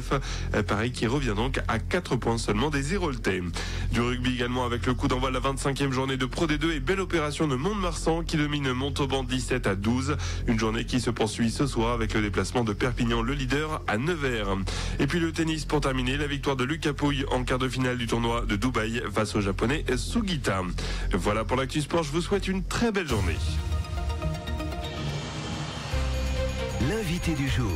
19. Paris qui revient donc à 4 points seulement des Héroltais. Du rugby également avec le coup d'envoi de la 25e journée de Pro D2 et belle opération de Mont-de-Marsan qui domine Montauban 17-12. Une journée qui se poursuit ce soir avec le déplacement de Perpignan, le leader, à Nevers. Et puis le tennis pour terminer, la victoire de Lucas Pouille en quart de finale du tournoi de Dubaï face au japonais Sugita. Voilà pour l'actu sport, je vous souhaite une très belle journée. L'invité du jour.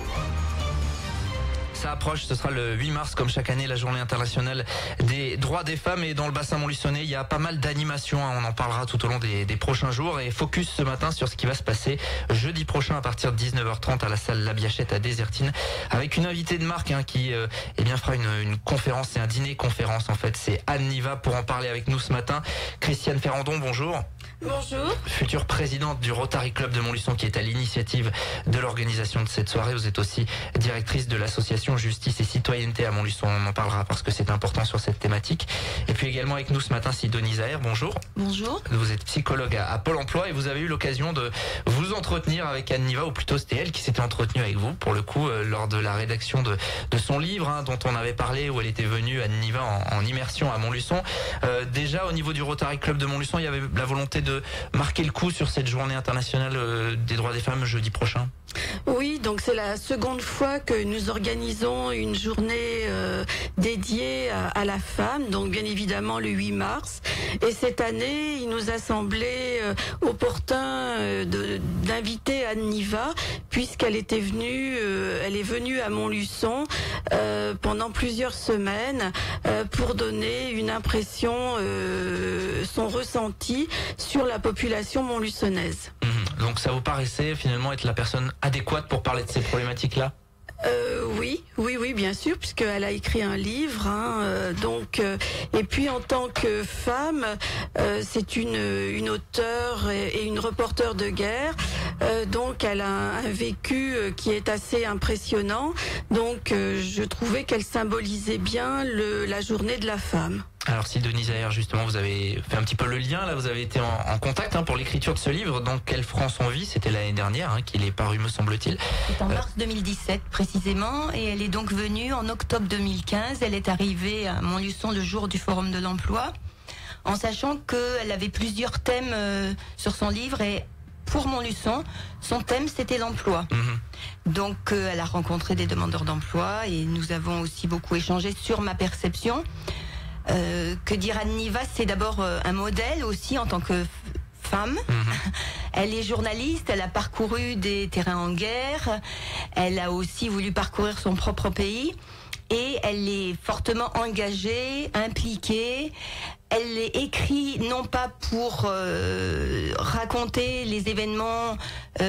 Ça approche, ce sera le 8 mars comme chaque année, la journée internationale des droits des femmes, et dans le bassin montluçonnais il y a pas mal d'animations, on en parlera tout au long des prochains jours, et focus ce matin sur ce qui va se passer jeudi prochain à partir de 19h30 à la salle La Biachette à Désertine, avec une invitée de marque qui fera une conférence, c'est un dîner conférence en fait, c'est Anne Niva pour en parler avec nous ce matin. Christiane Ferrandon, bonjour. Bonjour. Future présidente du Rotary Club de Montluçon qui est à l'initiative de l'organisation de cette soirée. Vous êtes aussi directrice de l'association Justice et Citoyenneté à Montluçon. On en parlera parce que c'est important sur cette thématique. Et puis également avec nous ce matin Sidonie Zahir. Bonjour. Bonjour. Vous êtes psychologue à Pôle emploi et vous avez eu l'occasion de vous entretenir avec Anne Niva, ou plutôt c'était elle qui s'était entretenue avec vous pour le coup lors de la rédaction de son livre dont on avait parlé, où elle était venue, Anne Niva, en immersion à Montluçon. Déjà au niveau du Rotary Club de Montluçon, il y avait la volonté de marquer le coup sur cette journée internationale des droits des femmes jeudi prochain. Oui, donc c'est la seconde fois que nous organisons une journée dédiée à la femme, donc bien évidemment le 8 mars. Et cette année, il nous a semblé opportun d'inviter Anne Niva, puisqu'elle était venue, elle est venue à Montluçon pendant plusieurs semaines pour donner une impression, son ressenti sur la population montluçonnaise. Donc ça vous paraissait finalement être la personne adéquate pour parler de ces problématiques-là ? Oui, bien sûr, puisqu'elle a écrit un livre, et puis en tant que femme, c'est une auteure et une reporter de guerre, donc elle a un vécu qui est assez impressionnant, donc je trouvais qu'elle symbolisait bien la journée de la femme. Alors Sidonie Zahir, justement, vous avez fait un petit peu le lien, là vous avez été en contact pour l'écriture de ce livre, donc Quelle France on vit, c'était l'année dernière qu'il est paru me semble-t-il. C'est en mars 2017 précisément, et elle est donc venue en octobre 2015, elle est arrivée à Montluçon le jour du Forum de l'Emploi, en sachant qu'elle avait plusieurs thèmes sur son livre, et pour Montluçon, son thème c'était l'emploi. Donc elle a rencontré des demandeurs d'emploi, et nous avons aussi beaucoup échangé sur ma perception. Que dire, Anne Niva, c'est d'abord un modèle aussi en tant que femme. Elle est journaliste, elle a parcouru des terrains en guerre, elle a aussi voulu parcourir son propre pays, et elle est fortement engagée, impliquée. Elle écrit non pas pour raconter les événements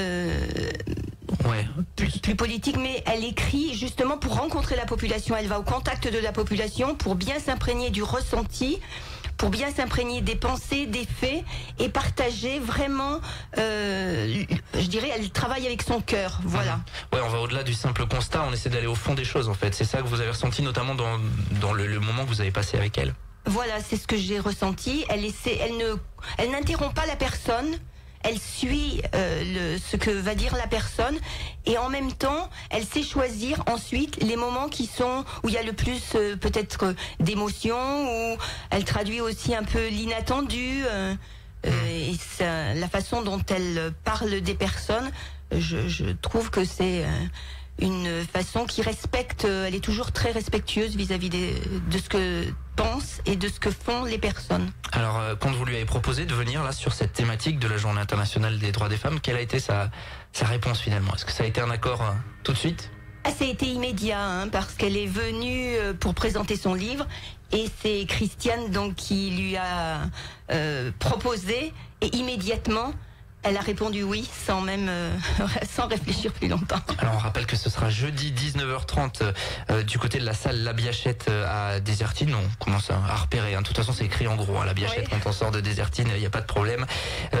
plus politique, mais elle écrit justement pour rencontrer la population. Elle va au contact de la population pour bien s'imprégner du ressenti, pour bien s'imprégner des pensées, des faits, et partager vraiment, je dirais, elle travaille avec son cœur, voilà. Ouais, on va au-delà du simple constat, on essaie d'aller au fond des choses en fait. C'est ça que vous avez ressenti notamment dans le moment que vous avez passé avec elle. Voilà, c'est ce que j'ai ressenti. Elle n'interrompt pas la personne. Elle suit ce que va dire la personne, et en même temps, elle sait choisir ensuite les moments où il y a le plus peut-être d'émotion, où elle traduit aussi un peu l'inattendu, et la façon dont elle parle des personnes. Je trouve que c'est une façon qui respecte, elle est toujours très respectueuse vis-à-vis de ce que pensent et de ce que font les personnes. Alors, quand vous lui avez proposé de venir là sur cette thématique de la Journée internationale des droits des femmes, quelle a été sa réponse finalement? Est-ce que ça a été un accord tout de suite? Ça a été immédiat, parce qu'elle est venue pour présenter son livre, et c'est Christiane donc qui lui a proposé, et immédiatement elle a répondu oui, sans même sans réfléchir plus longtemps. Alors on rappelle que ce sera jeudi 19h30 du côté de la salle La Biachette à Désertine. On commence à repérer. De toute façon, c'est écrit en gros La Biachette, oui. Quand on sort de Désertine, il n'y a pas de problème.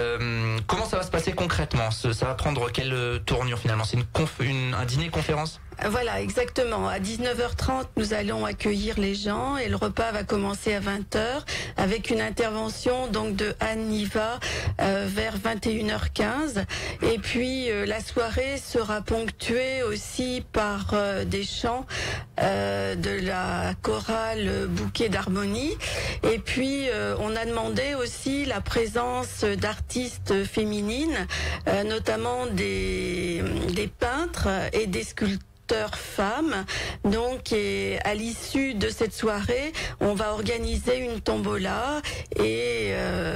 Comment ça va se passer concrètement? Ça va prendre quelle tournure finalement? C'est un dîner conférence? Voilà, exactement. À 19h30, nous allons accueillir les gens et le repas va commencer à 20h avec une intervention donc de Anne Niva vers 21h15. Et puis la soirée sera ponctuée aussi par des chants de la chorale Bouquet d'harmonie. Et puis on a demandé aussi la présence d'artistes féminines, notamment des peintres et des sculpteurs femmes. Donc, et à l'issue de cette soirée, on va organiser une tombola et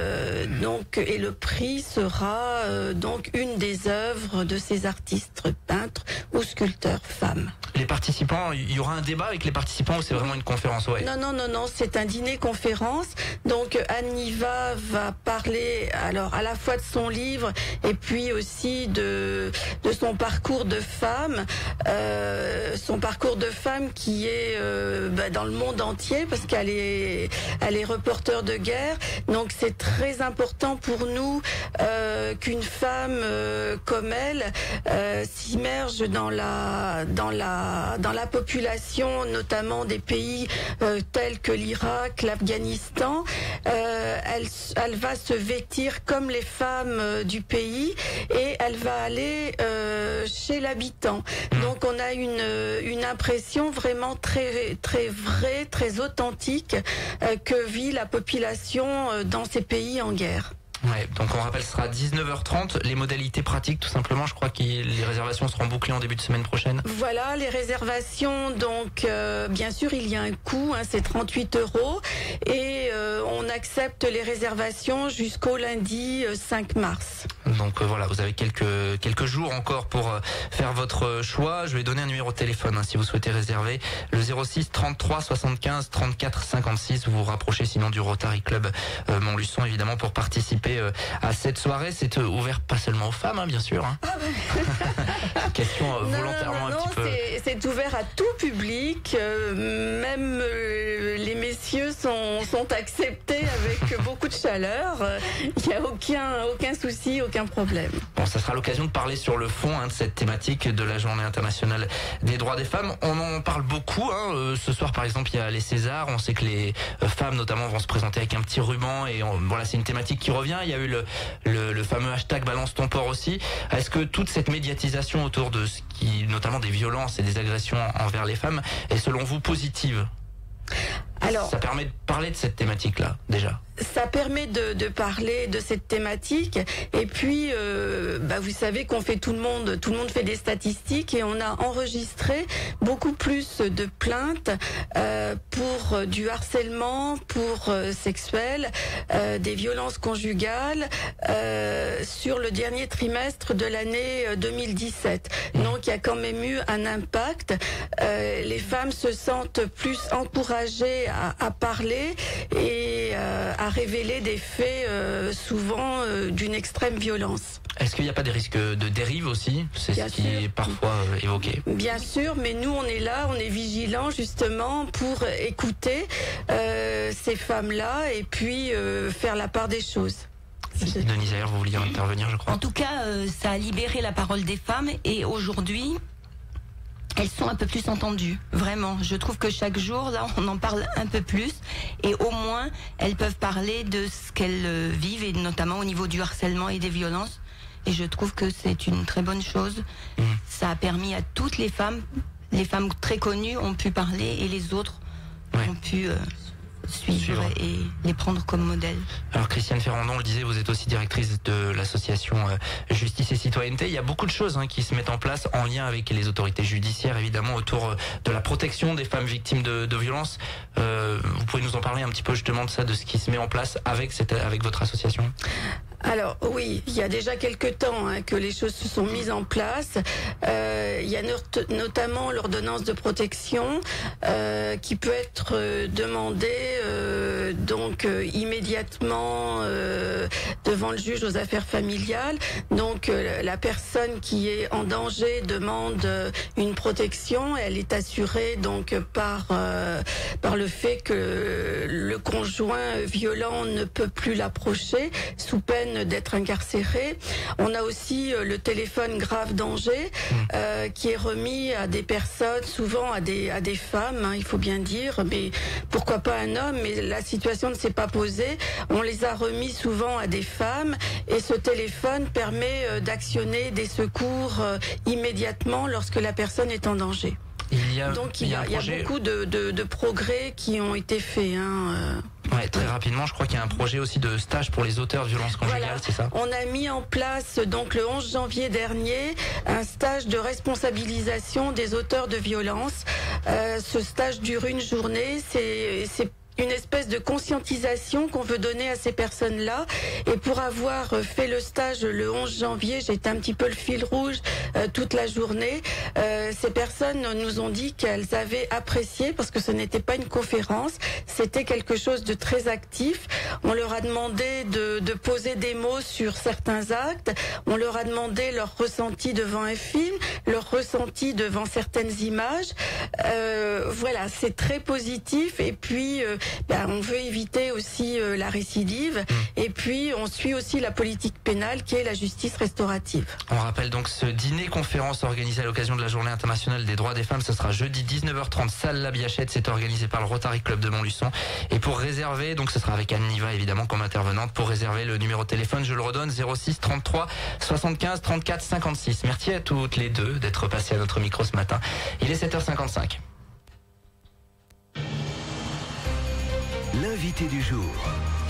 le prix sera donc une des œuvres de ces artistes peintres ou sculpteurs femmes. Les participants, il y aura un débat avec les participants ou c'est vraiment une conférence? Ouais. Non, c'est un dîner-conférence. Donc Anne Niva va parler alors à la fois de son livre et puis aussi de son parcours de femme. Son parcours de femme qui est dans le monde entier parce qu'elle est reporter de guerre. Donc c'est très important pour nous qu'une femme comme elle s'immerge dans la population, notamment des pays tels que l'Irak, l'Afghanistan. Elle va se vêtir comme les femmes du pays et elle va aller chez l'habitant. Donc on a une impression vraiment très très vraie, très authentique que vit la population dans ces pays en guerre. Ouais, donc on rappelle, ce sera 19h30. Les modalités pratiques, tout simplement, je crois que les réservations seront bouclées en début de semaine prochaine. Voilà, les réservations, donc bien sûr, il y a un coût, c'est 38 € et on accepte les réservations jusqu'au lundi 5 mars. Donc voilà, vous avez quelques jours encore pour faire votre choix. Je vais donner un numéro de téléphone si vous souhaitez réserver. Le 06 33 75 34 56. Vous vous rapprochez sinon du Rotary Club Montluçon, évidemment, pour participer à cette soirée. C'est ouvert pas seulement aux femmes, bien sûr. Question volontairement un petit peu. C'est ouvert à tout public. Même les messieurs sont acceptés avec beaucoup de chaleur. Il n'y a aucun souci, aucun problème. Bon, ça sera l'occasion de parler sur le fond de cette thématique de la Journée internationale des droits des femmes. On en parle beaucoup. Ce soir, par exemple, il y a les Césars. On sait que les femmes, notamment, vont se présenter avec un petit ruban. Et voilà, c'est une thématique qui revient. Il y a eu le fameux hashtag Balance ton porc aussi. Est-ce que toute cette médiatisation autour de ce qui, notamment des violences et des agressions envers les femmes, est selon vous positive? Alors, ça permet de parler de cette thématique-là, déjà. Ça permet de parler de cette thématique. Et puis, vous savez qu'on fait tout le monde fait des statistiques et on a enregistré beaucoup plus de plaintes pour du harcèlement, pour sexuel, des violences conjugales sur le dernier trimestre de l'année 2017. Donc, il y a quand même eu un impact. Les femmes se sentent plus encouragées à parler et à révéler des faits souvent d'une extrême violence. Est-ce qu'il n'y a pas des risques de dérive aussi? C'est ce qui est parfois évoqué. Bien sûr, mais nous on est là, on est vigilants justement pour écouter ces femmes-là et puis faire la part des choses. Denise Ayer, vous vouliez intervenir, je crois. En tout cas, ça a libéré la parole des femmes et aujourd'hui, elles sont un peu plus entendues, vraiment. Je trouve que chaque jour, là, on en parle un peu plus et au moins, elles peuvent parler de ce qu'elles vivent et notamment au niveau du harcèlement et des violences. Et je trouve que c'est une très bonne chose. Ça a permis à toutes les femmes très connues ont pu parler et les autres ont pu suivre et les prendre comme modèle. Alors Christiane Ferrandon, on le disait, vous êtes aussi directrice de l'association Justice et Citoyenneté. Il y a beaucoup de choses qui se mettent en place en lien avec les autorités judiciaires, évidemment, autour de la protection des femmes victimes de violences. Vous pouvez nous en parler un petit peu justement de ça, de ce qui se met en place avec votre association? Alors oui, il y a déjà quelques temps que les choses se sont mises en place. Il y a notamment l'ordonnance de protection qui peut être demandée immédiatement devant le juge aux affaires familiales. Donc la personne qui est en danger demande une protection. Elle est assurée donc par le fait que le conjoint violent ne peut plus l'approcher sous peine d'être incarcéré. On a aussi le téléphone grave danger qui est remis à des personnes, souvent à des femmes, hein, il faut bien dire, mais pourquoi pas un homme, mais la situation ne s'est pas posée. On les a remis souvent à des femmes et ce téléphone permet d'actionner des secours immédiatement lorsque la personne est en danger. Donc il y a beaucoup de progrès qui ont été faits. Ouais, très rapidement, je crois qu'il y a un projet aussi de stage pour les auteurs de violences conjugales, voilà. C'est ça? On a mis en place donc le 11 janvier dernier un stage de responsabilisation des auteurs de violences. Ce stage dure une journée, c'est une espèce de conscientisation qu'on veut donner à ces personnes-là. Et pour avoir fait le stage le 11 janvier, j'ai été un petit peu le fil rouge toute la journée. Ces personnes nous ont dit qu'elles avaient apprécié, parce que ce n'était pas une conférence, c'était quelque chose de très actif. On leur a demandé de poser des mots sur certains actes. On leur a demandé leur ressenti devant un film, leur ressenti devant certaines images. Voilà, c'est très positif. Et puis on veut éviter aussi la récidive et puis on suit aussi la politique pénale qui est la justice restaurative. On rappelle donc ce dîner-conférence organisé à l'occasion de la Journée internationale des droits des femmes, ce sera jeudi 19h30, salle La Biachette, c'est organisé par le Rotary Club de Montluçon. Et pour réserver, donc ce sera avec Anne Niva évidemment comme intervenante, pour réserver le numéro de téléphone, je le redonne, 06 33 75 34 56. Merci à toutes les deux d'être passées à notre micro ce matin. Il est 7h55. L'invité du jour.